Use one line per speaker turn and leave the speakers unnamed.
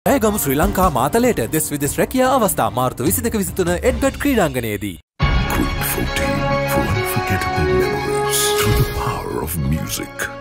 ඇයගම ශ්‍රී ලංකා මාතලයට දෙස් විදෙස් රැකියා අවස්ථා මාර්තු 22-23 එඩ්ගඩ් ක්‍රීඩාංගණයේදී.
Quick 14 for unforgettable memories through the power of music.